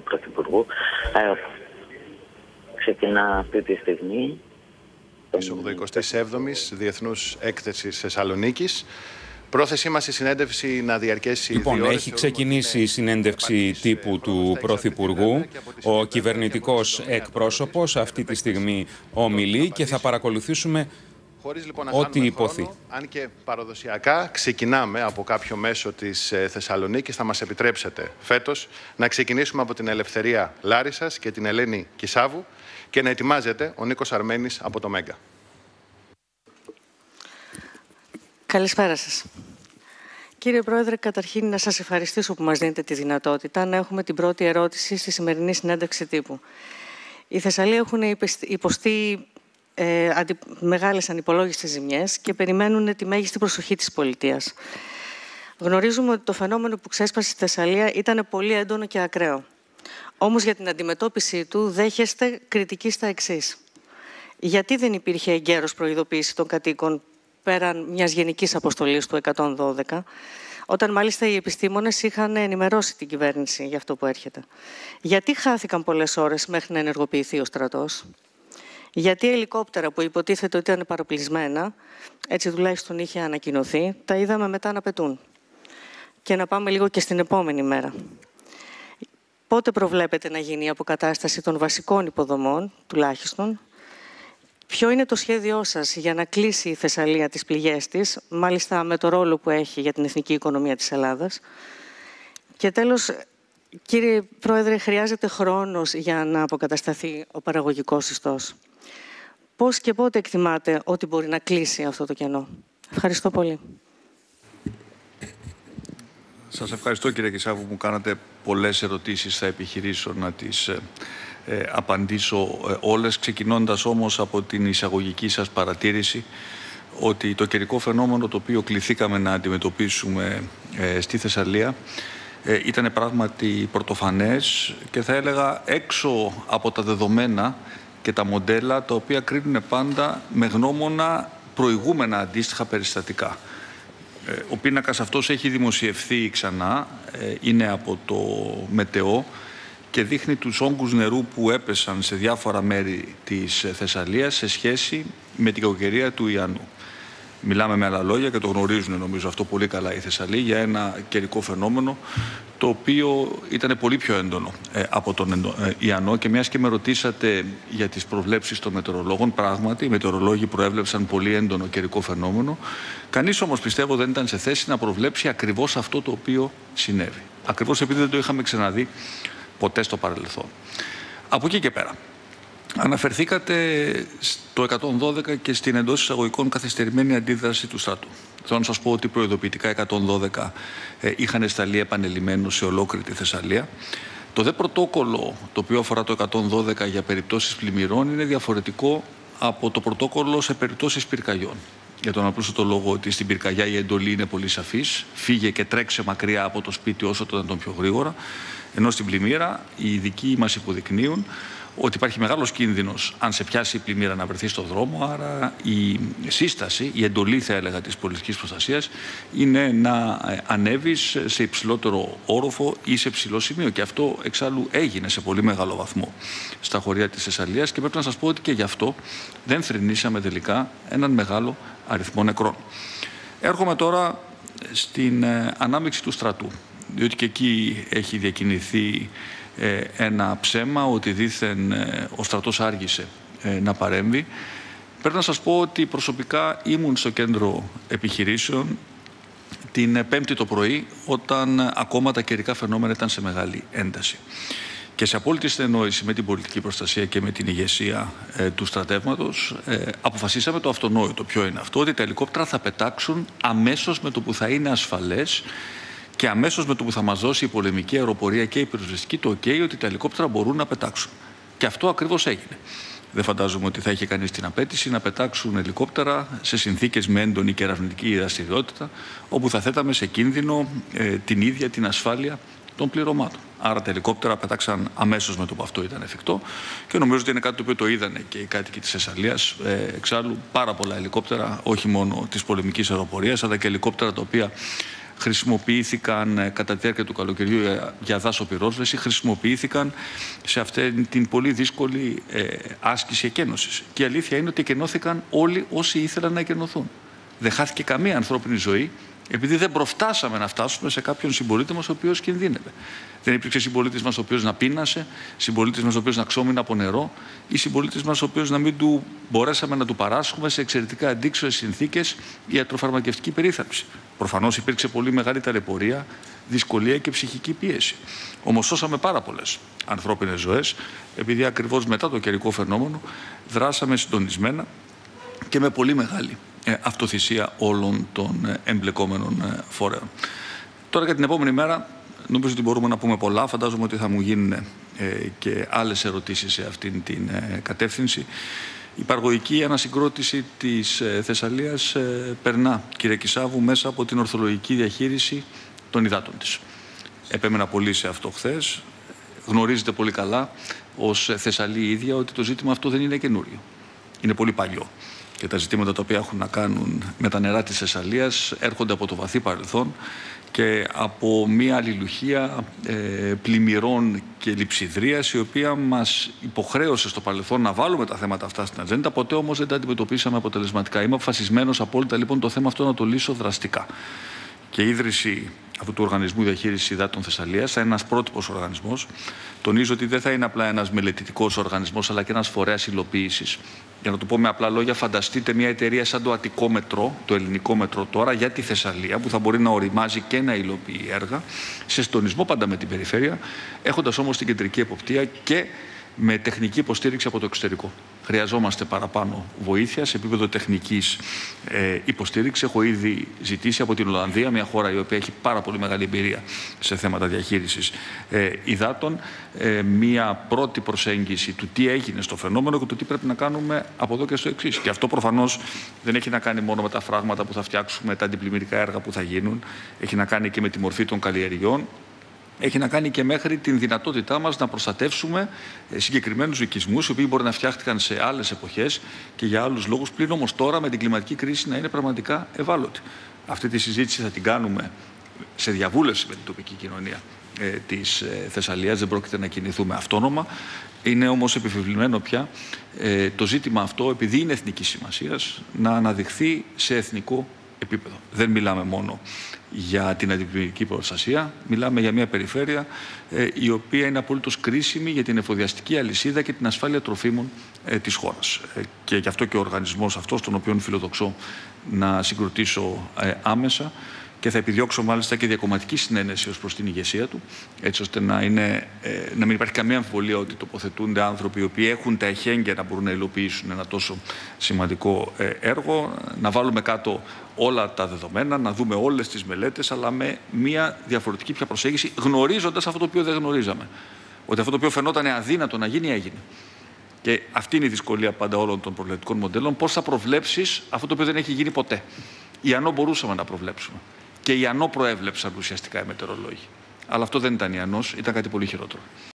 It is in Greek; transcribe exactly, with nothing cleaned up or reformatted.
Πρωθυπουργού. Ε, ξεκινά αυτή τη στιγμή της ογδοηκοστής έβδομης Διεθνούς Έκθεσης Θεσσαλονίκης. Πρόθεσή μας η συνέντευξη να διαρκέσει Λοιπόν, δύο ώρες. έχει ξεκινήσει η συνέντευξη τύπου του Πρωθυπουργού. Ο κυβερνητικός εκπρόσωπος αυτή τη στιγμή ομιλεί και θα παρακολουθήσουμε Χωρίς λοιπόν να ό,τι χάνουμε υποθεί. χρόνο, αν και παραδοσιακά ξεκινάμε από κάποιο μέσο της Θεσσαλονίκης, θα μας επιτρέψετε φέτος να ξεκινήσουμε από την Ελευθερία Λάρισσας και την Ελένη Κισάβου και να ετοιμάζεται ο Νίκος Αρμένης από το Μέγκα. Καλησπέρα σας. Κύριε Πρόεδρε, καταρχήν να σας ευχαριστήσω που μας δίνετε τη δυνατότητα να έχουμε την πρώτη ερώτηση στη σημερινή συνέντευξη τύπου. Η Θεσσαλία έχουν υποστεί ε, αντι... μεγάλες ανυπολόγιστες ζημιές και περιμένουν τη μέγιστη προσοχή της πολιτείας. Γνωρίζουμε ότι το φαινόμενο που ξέσπασε στη Θεσσαλία ήταν πολύ έντονο και ακραίο. Όμως για την αντιμετώπιση του δέχεστε κριτική στα εξής. Γιατί δεν υπήρχε εγκαίρως προειδοποίηση των κατοίκων πέραν μιας γενικής αποστολής του εκατόν δώδεκα, όταν μάλιστα οι επιστήμονες είχαν ενημερώσει την κυβέρνηση για αυτό που έρχεται? Γιατί χάθηκαν πολλές ώρες μέχρι να ενεργοποιηθεί ο στρατός? Γιατί ελικόπτερα που υποτίθεται ότι ήταν παροπλισμένα, έτσι τουλάχιστον είχε ανακοινωθεί, τα είδαμε μετά να πετούν? Και να πάμε λίγο και στην επόμενη μέρα. Πότε προβλέπετε να γίνει η αποκατάσταση των βασικών υποδομών, τουλάχιστον? Ποιο είναι το σχέδιό σας για να κλείσει η Θεσσαλία τις πληγές της, μάλιστα με το ρόλο που έχει για την εθνική οικονομία της Ελλάδας? Και τέλος, κύριε Πρόεδρε, χρειάζεται χρόνος για να αποκατασταθεί ο παραγωγικός ιστός. Πώς και πότε εκτιμάτε ότι μπορεί να κλείσει αυτό το κενό? Ευχαριστώ πολύ. Σας ευχαριστώ, κύριε Κισάβου, μου κάνατε πολλές ερωτήσεις, θα επιχειρήσω να τις ε, ε, απαντήσω ε, όλες, ξεκινώντας όμως από την εισαγωγική σας παρατήρηση ότι το καιρικό φαινόμενο το οποίο κληθήκαμε να αντιμετωπίσουμε ε, στη Θεσσαλία ε, ήταν πράγματι πρωτοφανές και θα έλεγα έξω από τα δεδομένα και τα μοντέλα τα οποία κρίνουν πάντα με γνώμονα προηγούμενα αντίστοιχα περιστατικά. Ο πίνακας αυτός έχει δημοσιευθεί ξανά, είναι από το Μετεό και δείχνει τους όγκους νερού που έπεσαν σε διάφορα μέρη της Θεσσαλίας σε σχέση με την κακοκαιρία του Ιαννού. Μιλάμε με άλλα λόγια και το γνωρίζουν νομίζω αυτό πολύ καλά οι Θεσσαλοί για ένα καιρικό φαινόμενο το οποίο ήταν πολύ πιο έντονο ε, από τον Ιαννό και μιας και με ρωτήσατε για τις προβλέψεις των μετεωρολόγων, πράγματι οι μετεωρολόγοι προέβλεψαν πολύ έντονο καιρικό φαινόμενο. Κανείς όμως πιστεύω δεν ήταν σε θέση να προβλέψει ακριβώς αυτό το οποίο συνέβη. Ακριβώς επειδή δεν το είχαμε ξαναδεί ποτέ στο παρελθόν. Από εκεί και πέρα. Αναφερθήκατε στο εκατόν δώδεκα και στην εντός εισαγωγικών καθυστερημένη αντίδραση του στρατού. Θέλω να σας πω ότι προειδοποιητικά εκατόν δώδεκα ε, είχαν σταλεί επανελειμμένως σε ολόκληρη τη Θεσσαλία. Το δε πρωτόκολλο το οποίο αφορά το εκατόν δώδεκα για περιπτώσεις πλημμυρών είναι διαφορετικό από το πρωτόκολλο σε περιπτώσεις πυρκαγιών. Για τον απλούστατο λόγο ότι στην πυρκαγιά η εντολή είναι πολύ σαφής, φύγε και τρέξε μακριά από το σπίτι όσο το δυνατόν πιο γρήγορα, ενώ στην πλημμύρα οι ειδικοί μας υποδεικνύουν ότι υπάρχει μεγάλος κίνδυνος αν σε πιάσει η πλημμύρα να βρεθεί στο δρόμο, άρα η σύσταση, η εντολή θα έλεγα της πολιτικής προστασίας είναι να ανέβεις σε υψηλότερο όροφο ή σε ψηλό σημείο και αυτό εξάλλου έγινε σε πολύ μεγάλο βαθμό στα χωριά της Θεσσαλίας και πρέπει να σας πω ότι και γι' αυτό δεν θρηνήσαμε τελικά έναν μεγάλο αριθμό νεκρών. Έρχομαι τώρα στην ανάμειξη του στρατού, διότι και εκεί έχει διακινηθεί ένα ψέμα ότι δήθεν ο στρατός άργησε να παρέμβει. Πρέπει να σας πω ότι προσωπικά ήμουν στο κέντρο επιχειρήσεων την Πέμπτη το πρωί όταν ακόμα τα καιρικά φαινόμενα ήταν σε μεγάλη ένταση. Και σε απόλυτη συνεννόηση με την πολιτική προστασία και με την ηγεσία ε, του στρατεύματος ε, αποφασίσαμε το αυτονόητο. Ποιο είναι αυτό? Ότι τα ελικόπτερα θα πετάξουν αμέσως με το που θα είναι ασφαλές και αμέσως με το που θα μας δώσει η πολεμική αεροπορία και η πυροσβεστική το OK ότι τα ελικόπτερα μπορούν να πετάξουν. Και αυτό ακριβώς έγινε. Δεν φαντάζομαι ότι θα είχε κανείς την απέτηση να πετάξουν ελικόπτερα σε συνθήκες με έντονη και ερευνητική δραστηριότητα, όπου θα θέταμε σε κίνδυνο ε, την ίδια την ασφάλεια των πληρωμάτων. Άρα τα ελικόπτερα πετάξαν αμέσως με το που αυτό ήταν εφικτό και νομίζω ότι είναι κάτι το οποίο το είδανε και οι κάτοικοι της Θεσσαλίας. Ε, εξάλλου πάρα πολλά ελικόπτερα, όχι μόνο της πολεμικής αεροπορίας, αλλά και ελικόπτερα τα οποία χρησιμοποιήθηκαν ε, κατά τη διάρκεια του καλοκαιριού για, για δάσο πυρόσβεση, χρησιμοποιήθηκαν σε αυτή την πολύ δύσκολη ε, άσκηση εκένωσης. Και η αλήθεια είναι ότι εκενώθηκαν όλοι όσοι ήθελαν να εκενωθούν. Δεν χάθηκε καμία ανθρώπινη ζωή, επειδή δεν προφτάσαμε να φτάσουμε σε κάποιον συμπολίτη μας ο οποίος κινδύνευε. Δεν υπήρξε συμπολίτης μας ο οποίος να πείνασε, συμπολίτης μας ο οποίος να ξόμινε από νερό ή συμπολίτης μας ο οποίος να μην του μπορέσαμε να του παράσχουμε σε εξαιρετικά αντίξωες συνθήκες ιατροφαρμακευτική περίθαλψη. Προφανώς υπήρξε πολύ μεγάλη ταλαιπωρία, δυσκολία και ψυχική πίεση. Όμως σώσαμε πάρα πολλές ανθρώπινες ζωές, επειδή ακριβώς μετά το καιρικό φαινόμενο δράσαμε συντονισμένα και με πολύ μεγάλη αυτοθυσία όλων των εμπλεκόμενων φορέων. Τώρα για την επόμενη μέρα νομίζω ότι μπορούμε να πούμε πολλά. Φαντάζομαι ότι θα μου γίνουν ε, και άλλες ερωτήσεις σε αυτήν την ε, κατεύθυνση. Η παραγωγική ανασυγκρότηση της ε, Θεσσαλίας ε, περνά, κύριε Κισάβου, μέσα από την ορθολογική διαχείριση των υδάτων της. Επέμενα πολύ σε αυτό χθες. Γνωρίζετε πολύ καλά ως Θεσσαλή ίδια ότι το ζήτημα αυτό δεν είναι καινούριο. Είναι πολύ παλιό. Και τα ζητήματα τα οποία έχουν να κάνουν με τα νερά της Θεσσαλίας έρχονται από το βαθύ παρελθόν και από μια αλληλουχία ε, πλημμυρών και λειψιδρίας, η οποία μας υποχρέωσε στο παρελθόν να βάλουμε τα θέματα αυτά στην ατζέντα, ποτέ όμως δεν τα αντιμετωπίσαμε αποτελεσματικά. Είμαι αποφασισμένος απόλυτα λοιπόν το θέμα αυτό να το λύσω δραστικά. Και η ίδρυση αυτού του Οργανισμού Διαχείρισης Υδάτων Θεσσαλίας θα είναι ένας πρότυπος οργανισμός. Τονίζω ότι δεν θα είναι απλά ένας μελετητικός οργανισμός, αλλά και ένας φορέας υλοποίησης. Για να το πω με απλά λόγια, φανταστείτε μια εταιρεία σαν το Αττικό Μετρό, το ελληνικό μετρό τώρα, για τη Θεσσαλία, που θα μπορεί να οριμάζει και να υλοποιεί έργα, σε συντονισμό πάντα με την περιφέρεια, έχοντας όμως την κεντρική εποπτεία και με τεχνική υποστήριξη από το εξωτερικό. Χρειαζόμαστε παραπάνω βοήθεια σε επίπεδο τεχνικής ε, υποστήριξης. Έχω ήδη ζητήσει από την Ολλανδία, μια χώρα η οποία έχει πάρα πολύ μεγάλη εμπειρία σε θέματα διαχείρισης ε, υδάτων, ε, μια πρώτη προσέγγιση του τι έγινε στο φαινόμενο και του τι πρέπει να κάνουμε από εδώ και στο εξής. Και αυτό προφανώς δεν έχει να κάνει μόνο με τα φράγματα που θα φτιάξουμε, τα αντιπλημμυρικά έργα που θα γίνουν, έχει να κάνει και με τη μορφή των καλλιεργειών. Έχει να κάνει και μέχρι την δυνατότητά μας να προστατεύσουμε συγκεκριμένους οικισμούς, οι οποίοι μπορεί να φτιάχτηκαν σε άλλες εποχές και για άλλους λόγους, πλην όμως τώρα με την κλιματική κρίση να είναι πραγματικά ευάλωτοι. Αυτή τη συζήτηση θα την κάνουμε σε διαβούλευση με την τοπική κοινωνία ε, της ε, Θεσσαλίας. Δεν πρόκειται να κινηθούμε αυτόνομα. Είναι όμως επιβεβλημένο πια ε, το ζήτημα αυτό, επειδή είναι εθνικής σημασίας, να αναδειχθεί σε εθνικό επίπεδο. Δεν μιλάμε μόνο για την αντιπλημμυρική προστασία, μιλάμε για μια περιφέρεια ε, η οποία είναι απολύτως κρίσιμη για την εφοδιαστική αλυσίδα και την ασφάλεια τροφίμων ε, της χώρας. Ε, και γι' αυτό και ο οργανισμός αυτός, τον οποίο φιλοδοξώ να συγκροτήσω ε, άμεσα, και θα επιδιώξω μάλιστα και διακομματική συνένεση ως προς την ηγεσία του, έτσι ώστε να, είναι, ε, να μην υπάρχει καμία αμφιβολία ότι τοποθετούνται άνθρωποι οι οποίοι έχουν τα εχέγγυα να μπορούν να υλοποιήσουν ένα τόσο σημαντικό ε, έργο, να βάλουμε κάτω όλα τα δεδομένα, να δούμε όλες τις μελέτες, αλλά με μια διαφορετική πια προσέγγιση, γνωρίζοντας αυτό το οποίο δεν γνωρίζαμε. Ότι αυτό το οποίο φαινόταν αδύνατο να γίνει, έγινε. Και αυτή είναι η δυσκολία πάντα όλων των προληπτικών μοντέλων. Πώς θα προβλέψεις αυτό το οποίο δεν έχει γίνει ποτέ. Ιαννό μπορούσαμε να προβλέψουμε. Και Ιαννό προέβλεψαν ουσιαστικά οι μετεωρολόγοι. Αλλά αυτό δεν ήταν Ιαννός, ήταν κάτι πολύ χειρότερο.